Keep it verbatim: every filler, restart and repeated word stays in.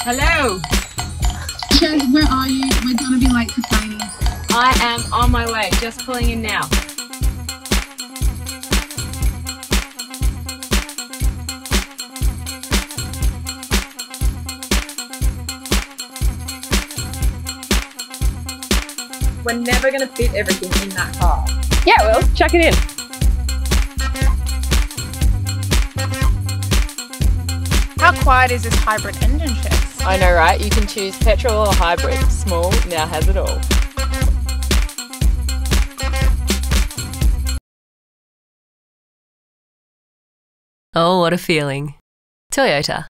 Hello. Shez, where are you? We're gonna be late for training. I am on my way, just pulling in now. We're never going to fit everything in that car. Yeah, well, chuck it in. How quiet is this hybrid engine, Shez? I know, right? You can choose petrol or hybrid. Small now has it all. Oh, what a feeling. Toyota.